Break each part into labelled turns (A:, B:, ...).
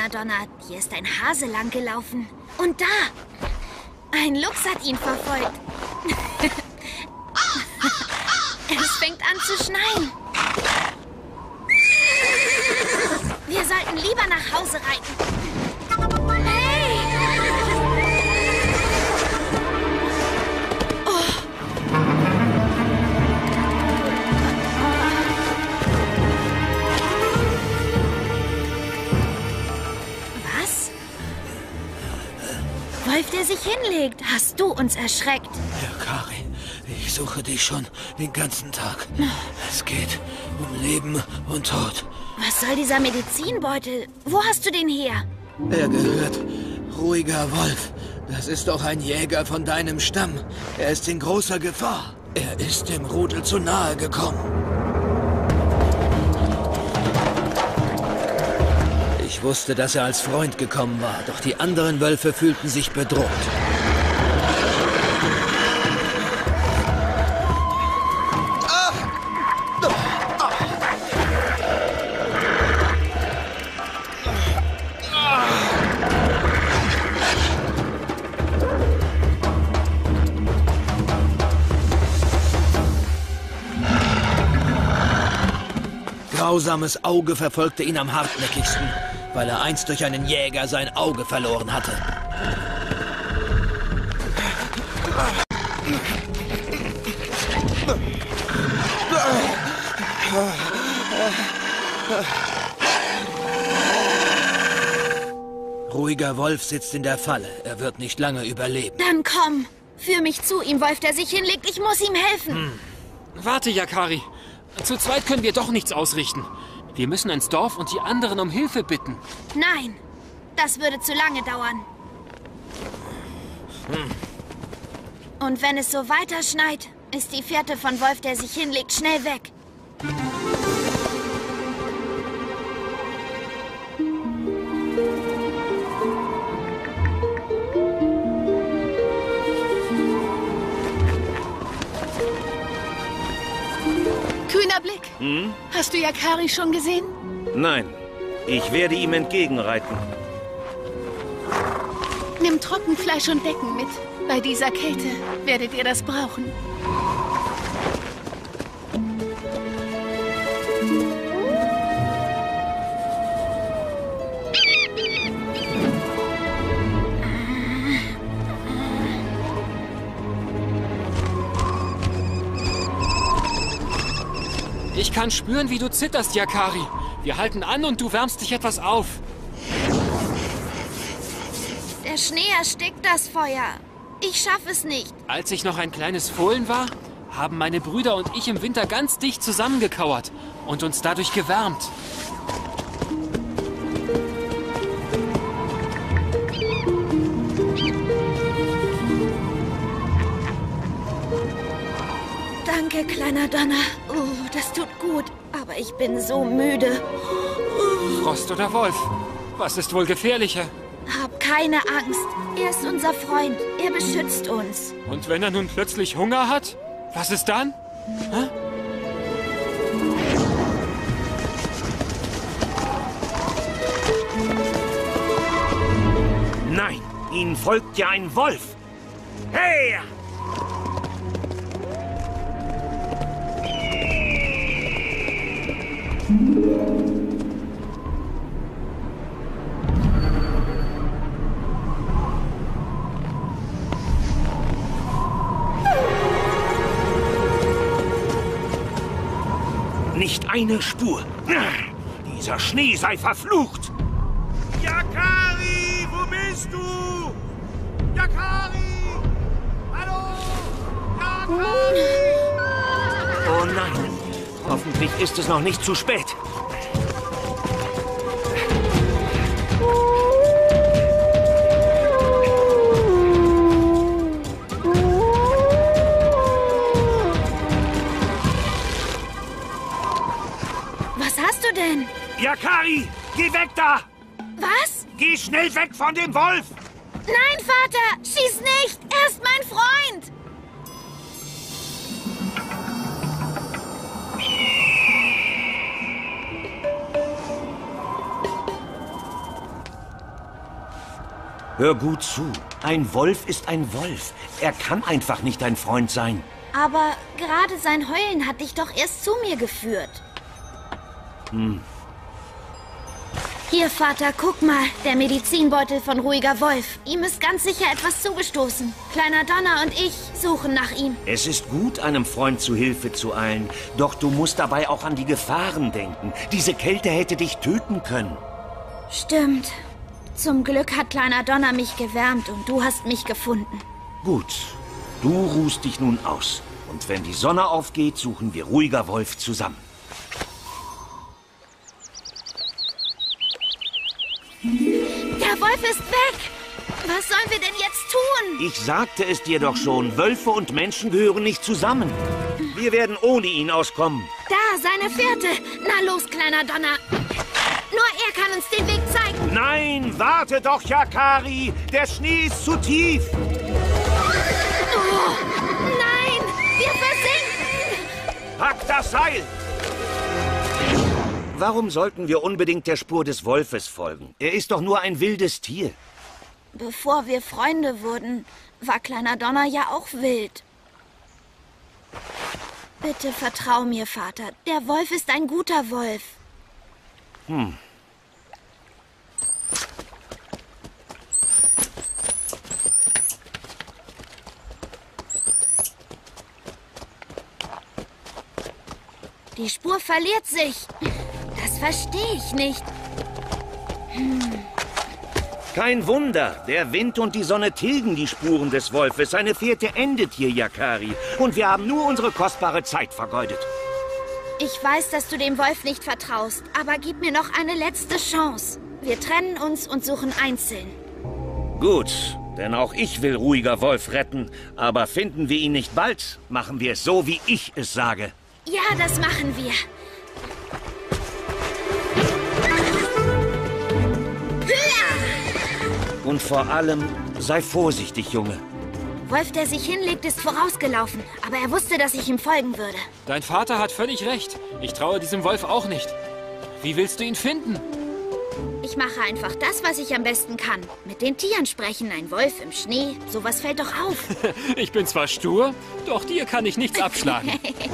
A: kleiner Donner. Hier ist ein Hase lang gelaufen. Und da! Ein Luchs hat ihn verfolgt. Es fängt an zu schneien. Wir sollten lieber nach Hause reiten. Hey! Was? Wolf, der sich hinlegt. Hast du uns erschreckt?
B: Yakari, ich suche dich schon den ganzen Tag. Es geht um Leben und Tod.
A: Was soll dieser Medizinbeutel? Wo hast du den her?
B: Er gehört Ruhiger Wolf. Das ist doch ein Jäger von deinem Stamm. Er ist in großer Gefahr. Er ist dem Rudel zu nahe gekommen. Ich wusste, dass er als Freund gekommen war, doch die anderen Wölfe fühlten sich bedroht. Grausames Auge verfolgte ihn am hartnäckigsten, weil er einst durch einen Jäger sein Auge verloren hatte. Ruhiger Wolf sitzt in der Falle. Er wird nicht lange überleben.
A: Dann komm. Führ mich zu ihm, Wolf, der sich hinlegt. Ich muss ihm helfen.
C: Warte, Yakari. Zu zweit können wir doch nichts ausrichten. Wir müssen ins Dorf und die anderen um Hilfe bitten.
A: Nein, das würde zu lange dauern. Und wenn es so weiter schneit, ist die Fährte von Wolf, der sich hinlegt, schnell weg.
D: Kühner Blick. Hast du Yakari schon gesehen?
E: Nein, ich werde ihm entgegenreiten.
D: Nimm Trockenfleisch und Decken mit. Bei dieser Kälte werdet ihr das brauchen.
C: Ich kann spüren, wie du zitterst, Yakari. Wir halten an und du wärmst dich etwas auf.
A: Der Schnee erstickt das Feuer. Ich schaffe es nicht.
C: Als ich noch ein kleines Fohlen war, haben meine Brüder und ich im Winter ganz dicht zusammengekauert und uns dadurch gewärmt.
A: Danke, kleiner Donner. Das tut gut. Aber ich bin so müde.
C: Frost oder Wolf? Was ist wohl gefährlicher?
A: Hab keine Angst. Er ist unser Freund. Er beschützt uns.
C: Und wenn er nun plötzlich Hunger hat? Was ist dann? Hä?
E: Nein, ihnen folgt ja ein Wolf. Hey! Nicht eine Spur. Dieser Schnee sei verflucht.
F: Yakari, wo bist du? Yakari! Hallo? Yakari!
E: Oh nein. Hoffentlich ist es noch nicht zu spät.
A: Was hast du denn?
E: Yakari, geh weg da!
A: Was?
E: Geh schnell weg von dem Wolf!
A: Nein, Vater! Schieß nicht! Er ist mein Freund!
E: Hör gut zu. Ein Wolf ist ein Wolf. Er kann einfach nicht dein Freund sein.
A: Aber gerade sein Heulen hat dich doch erst zu mir geführt. Hier, Vater, guck mal. Der Medizinbeutel von Ruhiger Wolf. Ihm ist ganz sicher etwas zugestoßen. Kleiner Donner und ich suchen nach ihm.
E: Es ist gut, einem Freund zu Hilfe zu eilen. Doch du musst dabei auch an die Gefahren denken. Diese Kälte hätte dich töten können.
A: Stimmt. Zum Glück hat Kleiner Donner mich gewärmt und du hast mich gefunden.
E: Gut, du ruhst dich nun aus. Und wenn die Sonne aufgeht, suchen wir Ruhiger Wolf zusammen.
A: Der Wolf ist weg! Was sollen wir denn jetzt tun?
E: Ich sagte es dir doch schon, Wölfe und Menschen gehören nicht zusammen. Wir werden ohne ihn auskommen.
A: Da, seine Fährte. Na los, Kleiner Donner. Nur er kann uns den Weg zeigen.
E: Nein, warte doch, Yakari! Der Schnee ist zu tief!
A: Oh, nein, wir versinken!
E: Pack das Seil! Warum sollten wir unbedingt der Spur des Wolfes folgen? Er ist doch nur ein wildes Tier.
A: Bevor wir Freunde wurden, war Kleiner Donner ja auch wild. Bitte vertrau mir, Vater. Der Wolf ist ein guter Wolf. Die Spur verliert sich. Das verstehe ich nicht.
E: Kein Wunder. Der Wind und die Sonne tilgen die Spuren des Wolfes. Seine Fährte endet hier, Yakari. Und wir haben nur unsere kostbare Zeit vergeudet.
A: Ich weiß, dass du dem Wolf nicht vertraust, aber gib mir noch eine letzte Chance. Wir trennen uns und suchen einzeln.
E: Gut, denn auch ich will Ruhiger Wolf retten. Aber finden wir ihn nicht bald, machen wir es so, wie ich es sage.
A: Ja, das machen wir.
E: Und vor allem, sei vorsichtig, Junge.
A: Wolf, der sich hinlegt, ist vorausgelaufen. Aber er wusste, dass ich ihm folgen würde.
C: Dein Vater hat völlig recht. Ich traue diesem Wolf auch nicht. Wie willst du ihn finden?
A: Ich mache einfach das, was ich am besten kann. Mit den Tieren sprechen, ein Wolf im Schnee. Sowas fällt doch auf.
C: Ich bin zwar stur, doch dir kann ich nichts abschlagen.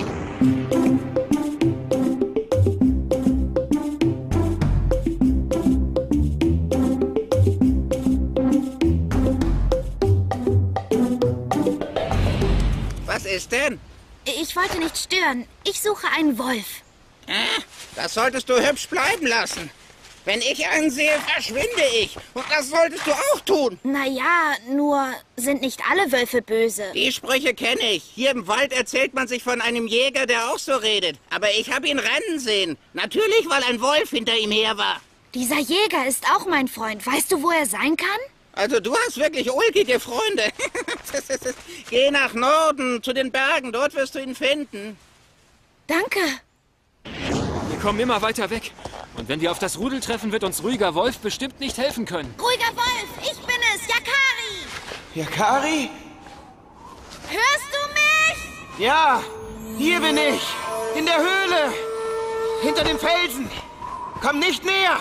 G: Was ist denn?
A: Ich wollte nicht stören. Ich suche einen Wolf.
G: Das solltest du hübsch bleiben lassen. Wenn ich einen sehe, verschwinde ich. Und das solltest du auch tun.
A: Naja, nur sind nicht alle Wölfe böse.
G: Die Sprüche kenne ich. Hier im Wald erzählt man sich von einem Jäger, der auch so redet. Aber ich habe ihn rennen sehen. Natürlich, weil ein Wolf hinter ihm her war.
A: Dieser Jäger ist auch mein Freund. Weißt du, wo er sein kann?
G: Also du hast wirklich ulkige Freunde. Geh nach Norden, zu den Bergen. Dort wirst du ihn finden.
A: Danke.
C: Wir kommen immer weiter weg. Und wenn wir auf das Rudel treffen, wird uns Ruhiger Wolf bestimmt nicht helfen können.
A: Ruhiger Wolf, ich bin es, Yakari.
F: Yakari?
A: Hörst du mich?
F: Ja, hier bin ich. In der Höhle. Hinter dem Felsen. Komm nicht näher.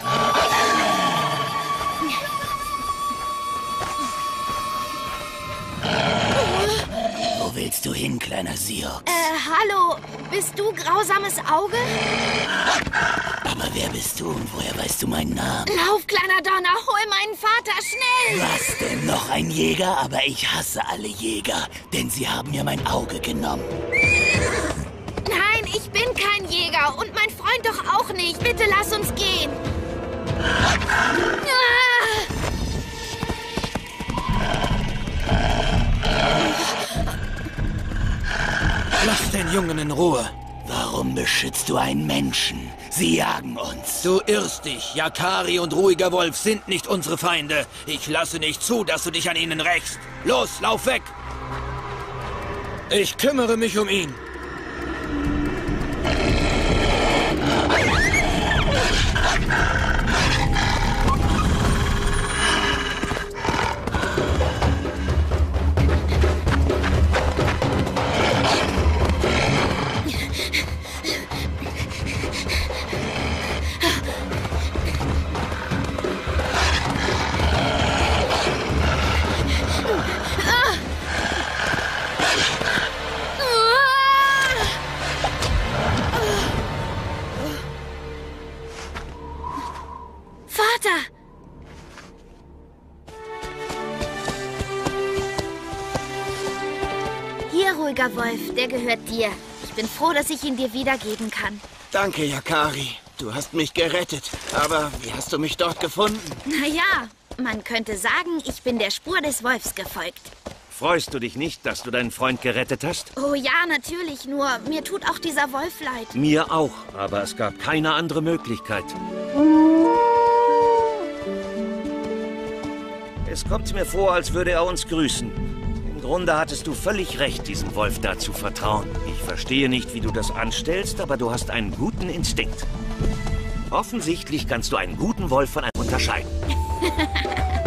B: Wo willst du hin, kleiner Siox?
A: Hallo, bist du grausames Auge?
B: Aber wer bist du und woher weißt du meinen Namen?
A: Lauf, kleiner Donner, hol meinen Vater, schnell!
B: Was denn? Noch ein Jäger? Aber ich hasse alle Jäger, denn sie haben mir mein Auge genommen.
A: Nein, ich bin kein Jäger und mein Freund doch auch nicht. Bitte lass uns gehen.
B: Lass den Jungen in Ruhe. Warum beschützt du einen Menschen? Sie jagen uns. Du irrst dich. Yakari und Ruhiger Wolf sind nicht unsere Feinde. Ich lasse nicht zu, dass du dich an ihnen rächst. Los, lauf weg. Ich kümmere mich um ihn.
A: Hier, ruhiger Wolf, der gehört dir. Ich bin froh, dass ich ihn dir wiedergeben kann.
F: Danke, Yakari. Du hast mich gerettet. Aber wie hast du mich dort gefunden?
A: Naja, man könnte sagen, ich bin der Spur des Wolfs gefolgt.
E: Freust du dich nicht, dass du deinen Freund gerettet hast?
A: Oh ja, natürlich, nur mir tut auch dieser Wolf leid.
E: Mir auch, aber es gab keine andere Möglichkeit. Es kommt mir vor, als würde er uns grüßen. Im Grunde hattest du völlig recht, diesem Wolf da zu vertrauen. Ich verstehe nicht, wie du das anstellst, aber du hast einen guten Instinkt. Offensichtlich kannst du einen guten Wolf von einem unterscheiden.